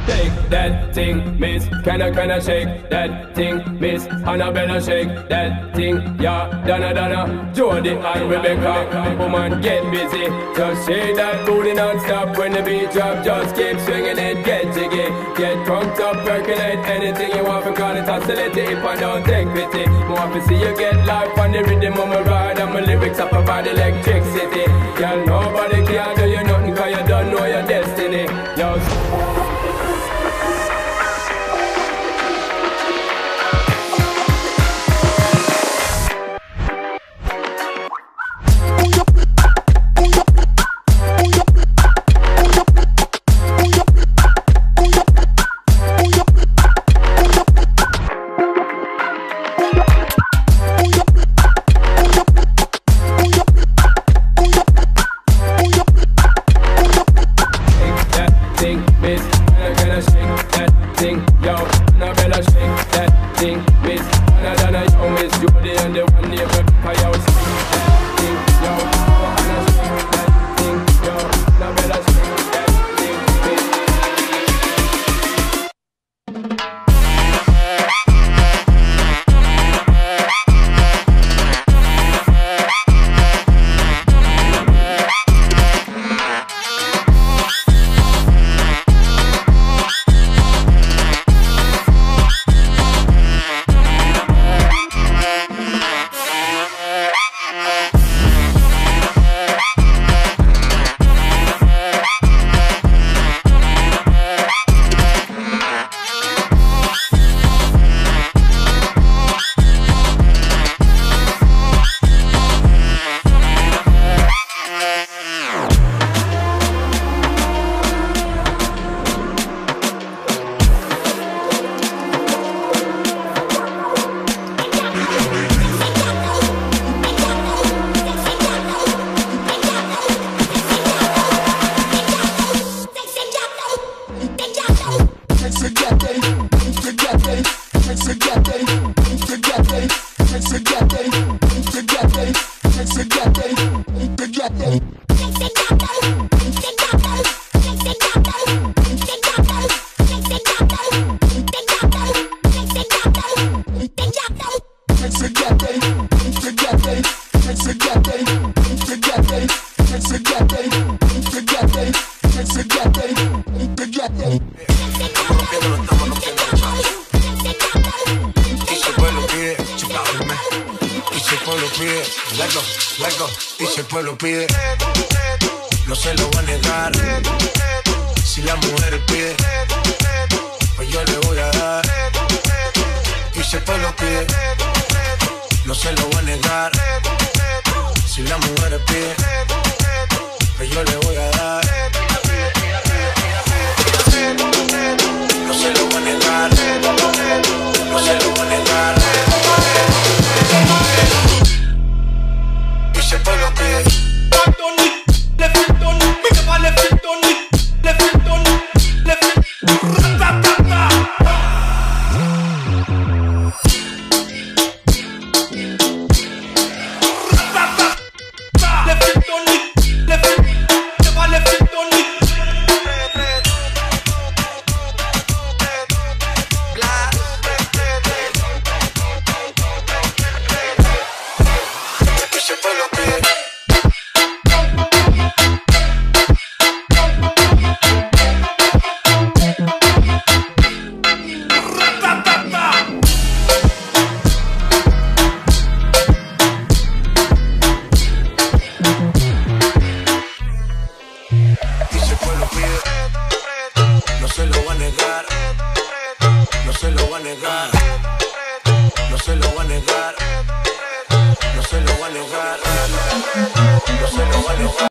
Shake that thing, miss. Can I shake that thing, miss? Annabella, shake that thing, yeah. Donna, Jody and Rebecca. Woman, get busy. Just shake that booty non-stop when the beat drop. Just keep swinging it, get jiggy. Get crunked up, percolate anything you want. Because it's hostility if I don't take pity. More to see you get life on the rhythm of my ride. And my lyrics up about electricity. Girl, nobody can do you nothing cause you don't know your destiny. Yo. Y si el pueblo pide, no se lo va a negar. Si la mujer pide, pues yo le voy a dar. Y si el pueblo pide, no se lo va a negar. Si la mujer pide, pues yo le voy a dar. No se lo va a negar. No se lo va a negar. Y si el pueblo pide, no se lo va a negar. No se lo va a negar. No se lo va a negar. No se lo va a negar. No se lo va a negar.